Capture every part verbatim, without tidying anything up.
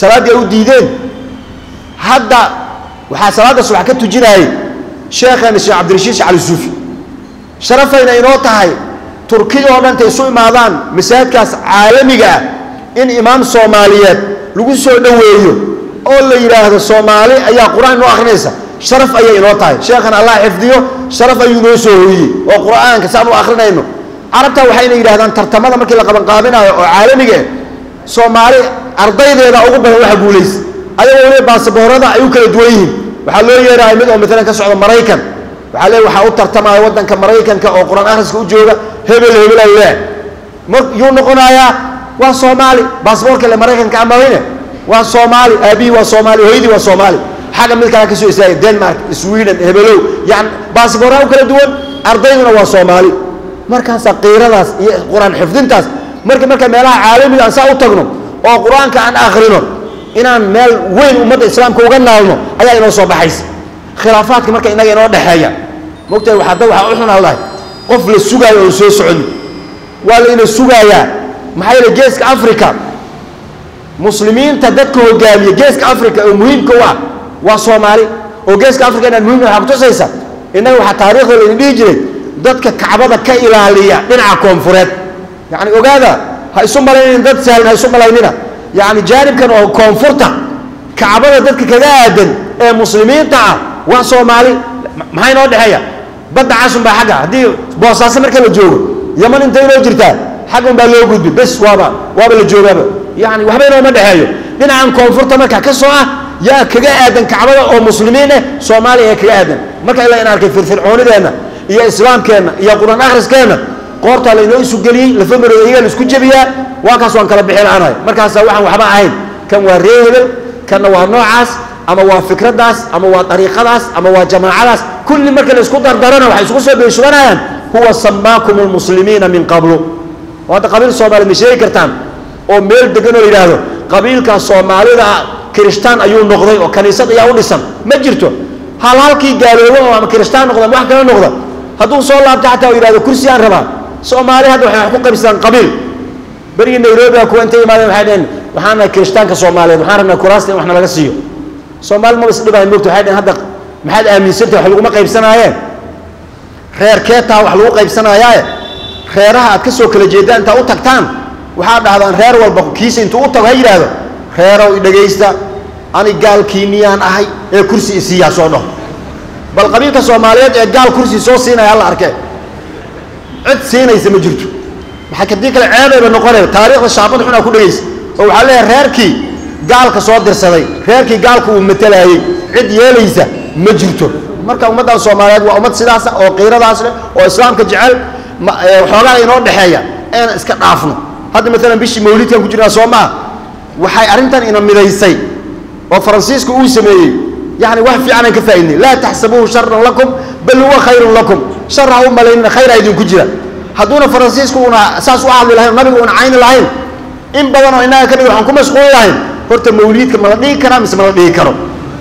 salaad ay u diideen hadda waxa salaada subax ka tujinayay sheekhan Sheekh Cabdirashiid Cali Suufi sharafayna inoo tahay Turkiga oo dhan ay soo imaadaan masaajidkaas caalamiga in imaam Soomaaliyeed lagu soo dhaweeyo oo la yiraahdo Soomaali ayaa Quraan noo akhrinaysa sharaf ayay inoo tahay sheekhan Allah xifdiyo sharaf ayuu noo soo hooyay oo Quraanka saan u akhrinayno arabta waxayna yiraahdaan tartamada markii la qaban qaabinayo oo caalamiga Soomaali ardaydeeda ugu badan waxa guuleys ayagoo leeyahay baasaboorada ay u kala duwan yihiin waxa loo yeeray mid oo midna ka socdo Mareykan waxa leeyahay waxa u tartamaya wadanka Mareykanka oo Quraan akhriska u jooga hebel hebel Allah mar yuu noqonayaa waa Soomaali baasaboorka la Mareykanka ama weyne waa Soomaali abi waa Soomaali hooyadii waa Soomaali xaga mid kale ka soo istaagay Denmark Sweden hebelow yani baasaboorada kala duwan ardayduna waa Soomaali markaas qiiradaas iyo Quraan xifdintaas marka marka meelaha caalamiga aan saa u tagno oo Quraanka aan akhrino inaan meel weyn ummadda islaamka uga naalno ayaa inoo soo baxaysa khilaafaadka marka inaga inoo dhaxeeya moogtay waxa dad waxa u xun Allah qof la sugayo oo soo socdo waa la ina sugayaa maxay la geeska Afrika muslimiinta dadka hogaamiya geeska Afrika oo muhiimka waa waa Soomaali oo geeska Afrika inaan muhiim waxa ku tusaysa inaga waxa taariikhda la dhigi jiray dadka Kacbada ka ilaaliya dhinaca koonfureed yani ogaada ha isu malayn dad sahlan ha isu malaynina yani jaanibkan oo koonfurta Kacbada dadka kaga aadan ee muslimiinta ah waa Soomaali maxay noo dhaxaya badda caasun baa xaga hadii Boosaaso marka la joogo Yaman intay loo jirtaa xagan baa loo gudbi bas waaba waaba la joogaba yani waxba inoo ma dhaxayo dhinacan koonfurta marka ka soo ah yaa kaga aadan Kacbada oo muslimiin ah Soomaaliya kaga aadan marka ilaa in arkay firfircoonideena iyo islaamkeena iyo Quraan akhriskeena qoorta la inoo isu galiyay la famiro iyaga isku jabiya waa kaas waan kala bixin aanahay markaas waxaan waxba ahayn kan waa reebel kan waa noocaas ama waa fikradaas ama waa dariiqadaas ama waa jamaacadaas kulli marka la isku dardarana waxa isku soo beeshanayaan huwa samaakum almuslimiina min qablu wada qabiil Soomaali ma sheegi kartaan oo meel degan oo yiraahdo qabiilka Soomaalida Kristaan ayuu noqday oo kaniisad ayaa u dhisan ma jirto hal halkii gaaloobo oo ama Kristaan noqdo wax kale noqdo haduu soo laabto xataa oo yiraahdo kursi aan rabaa Soomaali hadda waxay wax ku qaybsan qabiil bari Nairobi ku intay imaadeen waxay dhaheen waxaana Kristaanka Soomaaliyeed waxaan rabnaa kuraasta in waxna laga siiyo Soomaali ma isdhibaan moogto waxay dhaheen hadda maxaad aaminsantahay wax lagu ma qaybsanaayeen reer keeta wax lagu qaybsanaayaa reeraha aad ka soo kala jeedaan inta u tagtaan waxa dhahdaan reer walba kiisa intuu u tago ha yiraahdo reerow dhageysta ani gaalkiiniyaan ahay ee kursi isiya soo dhaw bal qabiilka Soomaaliyeed ee gaal kursi soo siinaya la arkay cid siinaysa ma jirto waxa ka dii kale ceebayba noqonay taariikhda shaabad xuna ku dhageys oo waxa leeyahay reerkii gaalka soo dirsaday reerkii gaalku uu matalayay cid yeelaysa ma jirto marka ummadda Soomaaliyeed waa ummad sidaas oo qiiradaas leh oo islaamka jecel waxoogaa inoo dhaxeeya aan iska dhaafno hadda mesela bishii mawlidka ku jirnaa Soomaa waxay arintan ina midaysay oo Faransiisku uu sameeyay yani wax fiican ka faa'iidnay la tahsabuhu sharran lakum bal huwa khayrun lakum sharra u malayna khayra idin ku jira haduna Faransiisku una asaas u ahli lahayn nabiga una cayn lahayn in badan oo inaga kadib waxaan ku mashquul lahayn horta mawlidka ma la dhigi kara mise ma la dhigi karo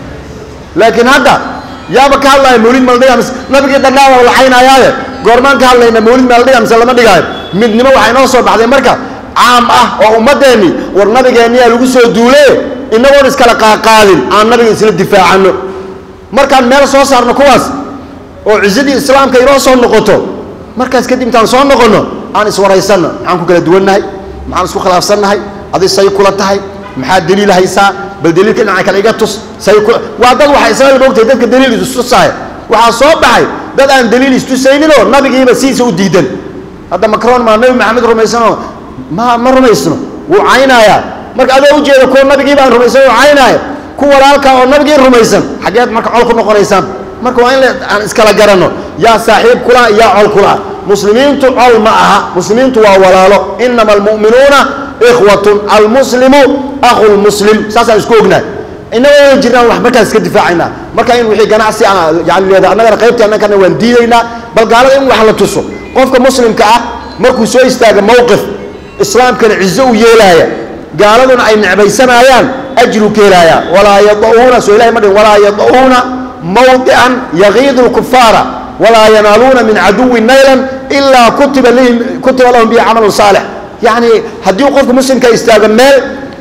laakiin hadda yaaba ka hadlay mawlid ma la dhigi mise nabiga dadnaa la caynayaaye goormaan ka hadlayna mawlid ma la dhigi mise lama dhigayo midnimo waxay noo soo baxday marka عام اه او امدني ورنبيgeeni lagu soo duulay inagoon iskala qaaqaalin aan nabiga isla difaacano markaan meel soo saarno kuwaas oo ciidii islaamka inoo soo noqoto markaas kadib intaan soo noqono aan is wareysano maxaan ku kala duwanahay maxaan isku khilaafsanahay adii say kula tahay maxaa daliil haysaa bal daliilka dhinaca kale iga tus say waa dad waxa isla moogtay dadka daliil isu saay waxa soo baxay dad aan daliil isu saynin oo nabigiiba siisa u diidan hada Macron ma nabi Maxamed rumaysano ما ما رميسنا وعينايا مرك هذا وجهه كون نبي جيب عن رميسنا وعينايا كون ولالك أو نبي جيب رميسنا حاجات مرك عال كنا قريسان مرك وين عن إسكال جرانو يا صاحب كلا يا عال كلا مسلمين تو عال معها مسلمين تو ولاله إنما المؤمنون إخوة المسلم أخو المسلم ساسا يسكوجنا إنه جينا الله مركز كدفاعنا مرك إن وحي جناعسي أنا يعني إذا أنا رقيبتي أنا كنا وندينا بل قالوا إن وحلا تصو قفك مسلم كأ مركو سوي استاج موقف إسلام كان عزو يلايا قالوا أي نعبيسنا أيام أجروا كلايا ولا يضعون سؤال مدن ولا يضعون موضعا يغيظ الكفار ولا ينالون من عدو نيلا إلا كتب لهم كتب لهم به عمل صالح يعني هدي وقف مسلم كيستاجمل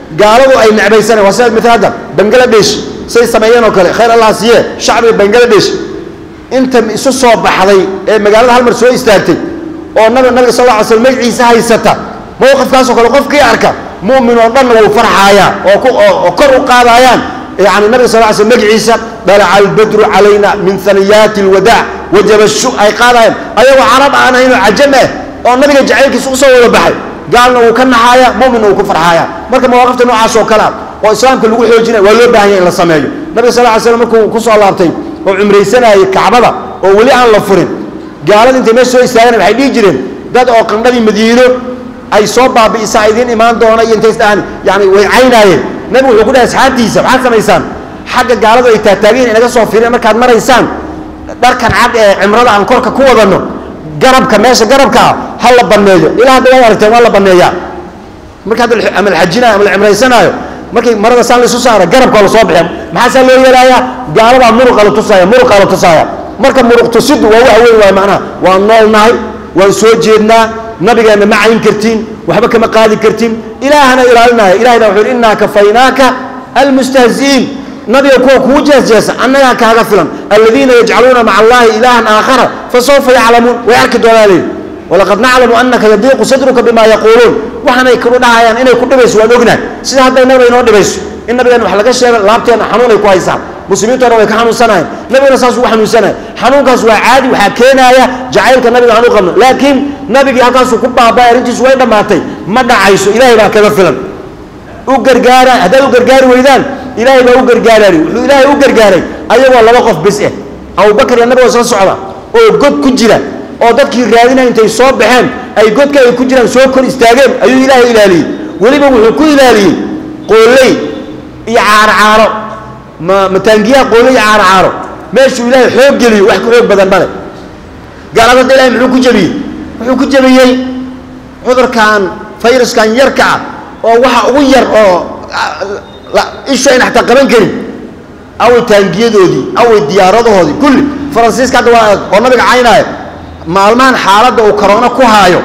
قالوا أي نعبي سنة وسائل مثل هذا بنجلاديش سي سمعين وكله خير الله سيه شعب بنجلاديش أنت سوسو بحضي مقالة هالمرسوي استأتي والنبي النبي صلى الله عليه وسلم عيسى هيسته موقف كاسو كله قف كي أركب مؤمن وضل وفرحايا وكر قاضيان يعني النبي صلى الله عليه وسلم عيسى طلع البدر علينا من ثنيات الوداع وجب الشوء أي قاضيان أيوة عرب أنا هنا عجمه والنبي جعلك سوسو ولا بحي قالنا وكنا حايا مؤمن وكفر حايا مركب مواقف نوع عشو كلام وإسلام كل وحي وجنا ولا بهاي إلا سمايو النبي صلى الله عليه وسلم كوسو الله بتي وعمري سنة كعبة وولي عن لفرين قال أنت مش سوي سنة بحدي جرين ده أو قرنا مدينه أي صوب بإسعادين إيمان دونا ينتهي يعني وعيناي نبي يقول أصحاب ديسة حتى ما إنسان حاجة قالوا يتتابعين إنك صوفيين مركب مرة إنسان ده كان عاد عمران عن كرك قوة ظنه قرب كماشة قرب كا هلا بنيجا إلى هذا الوقت تقول هلا بنيجا مركب عمل حجنا عمل عمري سنة مركب مرة سنة لسوسارة قرب كله صباح ما حصل له يلايا قالوا عن مرق على تصايا مرق على تصايا مركب مرق تصيد وهو أول ومعناه والنال ناي وسوجدنا نبي قال ما عين كرتين وحبك ما قاضي كرتين إلهنا إلهنا إلهنا وحول إنا كفيناك المستهزئين نبي يكون كوجه جالس أننا كهذا الذين يجعلون مع الله إلها آخر فسوف يعلمون ويأكدون عليه ولقد نعلم أنك يضيق صدرك بما يقولون وحنا يكونون عيان إنه يكون بس ونقنا سيد هذا النبي ينود بس النبي أنه حلقة الشيء لابتي أنا حنون كويسة مسلمين ترى ويكحنون سنة نبي رساس وحنون سنة حنون كسوة عادي وحكينا يا جعلك النبي حنون قمنا لكن نبي كأكاسو كبا بايرين تسوي دماتي ما دعيسو إلهي بقى كذا فلان وقرقارة هذا وقرقاري ويدان إلهي بقى وقرقاري إلهي وقرقاري أيوة والله وقف بس إيه أو بكر النبي وصل صعبة أو قد كجرا أو dadkii raadina intay soo baxeen ay godka ay ku jiraan soo kor istaageen ayuu ilaahay ilaaliye waliba wuxuu ku ilaaliyay qoolay iyo caar-caaro ma mataangiya qoolay caar-caaro meeshuu ilaahay xoog geliyo wax ku xoog badan bale gaalada ilaahay muxuu ku jabiyay wuxuu ku jabiyay cudurkan fayraskan yarka oo waxa ugu yar oo isha in xataa qaban karin aw taangiyadoodii aw diyaaradahoodii kulli faransiiska hadda waa nabiga caynaayo maalmahan xaaladda uu corona ku haayo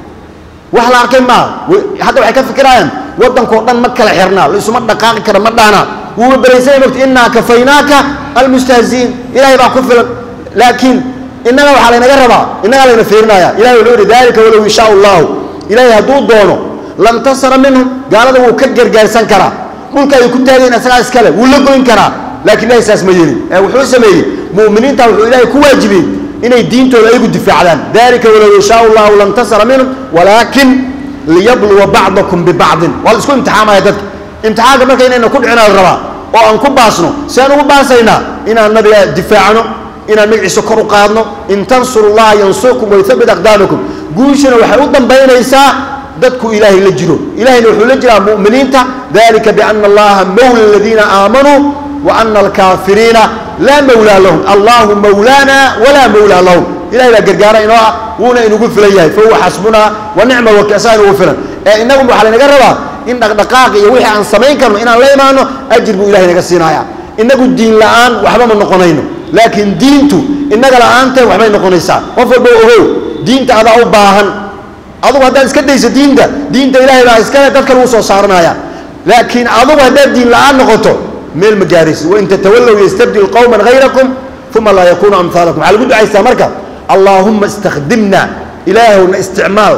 wax la arkay ma hadda waxay ka fikirayaan wadanka oo dhan ma kala xirnaa la isuma dhaqaaqi kara ma dhaana wuu bareysay waqti inna kafaynaaka almustahziin ilaahay baa ku filan laakiin innaga waxa la inaga rabaa innaga la fiirnaya ilaahay wuxuu yiri dalika walaw insha Allah ilaahay haduu doono lam tasara minhum gaalada wuu ka gargaarsan karaa dhulka ay ku taageen asaga iskale wuu la goyn karaa laakiin ilaahay saas ma yeelin wuxuu sameeyay muuminiinta wuxuu ilaahay ku waajibiyay إن الدين تلاقيه دفاعا ذلك ولو يشاء الله لانتصر منهم ولكن ليبلو بعضكم ببعض والسكون امتحان ما يدك امتحان ما كاين إن كل عنا الربا وأن كل باسنو سأنو باسينا إن النبي دفاعنا إن النبي سكر قادنا إن تنصروا الله ينصركم ويثبت أقدامكم قوشنا وحيودا بين إساء دتكو إلهي للجرو إلهي للجرو مؤمنين ذلك بأن الله مولى الذين آمنوا وأن الكافرين لا مولى لهم الله مولانا ولا مولى لهم إلهي لا قرقارا إنه ونا نقول في الأيام فهو حسبنا ونعم وكأسان وفنا إنهم بحالنا قربا إن دقاقي يوحي عن سمين كانوا إن الله ما أنه أجربوا إلهي نقصينا يا إنه الدين الآن وحبا من نقنينه لكن دينته إنك الآن وحبا من نقنيسا وفربوا هو دينته هذا باهن أضو هذا إسكت ليس دين ده دين ده إلهي لا إسكت تذكر وصو صارنا يا لكن أضو هذا الدين الآن نقطه ميل مجارس وإن تتولوا يستبدل قوما غيركم ثم لا يكونوا أمثالكم على قد عيسى مركب اللهم استخدمنا إلهنا استعمال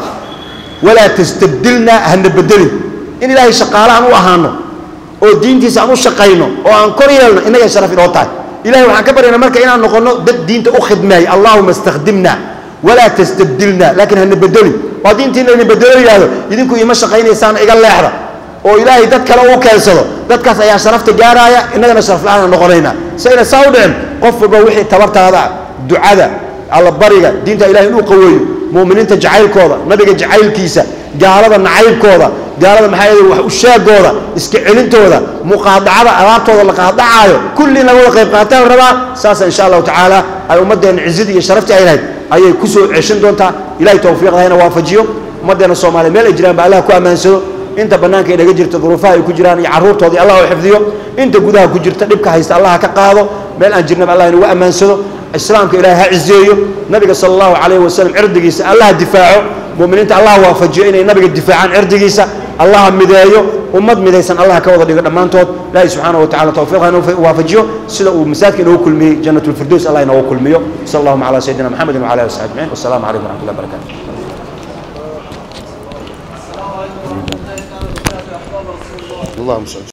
ولا تستبدلنا هنبدله إن إلهي شقالا أنو أهانو أو دين تيس أنو شقاينو أو أنكريالنا إنك شرف الوطاي إلهي وحن كبرنا مركب إنا نقولنا دد دين تأخذ معي اللهم استخدمنا ولا تستبدلنا لكن هنبدله ودين تينا نبدله إلهي يدينكو إما شقاين إنسان إقال لحظة oo ilaahay dad kale uu keensado dadkaas ayaa sharafta gaaraya inagana sharaf la'aan noqonayna sayna saawdeen qof walba wixii tabartaada ducada alla bariga diinta ilaahay inuu qaweeyo muuminiinta jacaylkooda nabiga jacaylkiisa gaalada nacaybkooda gaalada maxay yihiin wax u sheegooda iska celintooda muqaadacada alaabtooda la qaadacaayo kulli laga wada qayb qaataan rabaa saas insha Allah taala ay ummadeen cizid iyo sharafta ay lahayd ayay ku soo ceeshin doontaa ilaahay tawfiiqdayna waafajiyo ummadeena Soomaaliyeed meel ay jiraan ba Allah ku amaansado انت بنانك الى جرت ظروفها يكون جيران يعرورتودي الله يحفظيه انت غدها ku jirta dhibka haysta Allah ka qaado meel aan jirnaba Allah inuu amaansado islaamka ilaahay cizeeyo nabiga sallallahu alayhi wasallam irdigiisa Allah difaaco muuminiinta Allah waafajiyo inay nabiga difaacaan irdigiisa Allah mideeyo ummad midaysan allah ka wada dhigo dhammaantood ilaahay subxaanahu wa tacaala tawfiiqa inuu waafajiyo sida uu masaajidka inoogu kulmiyey jannatul firdaws allah inoogu kulmiyo sal allahuma calaa sayidina maxamedin wacala alihi wasaxbi ajmaciin wassalaamu calaykum waraxmatullahi wabarakatu اللهم صل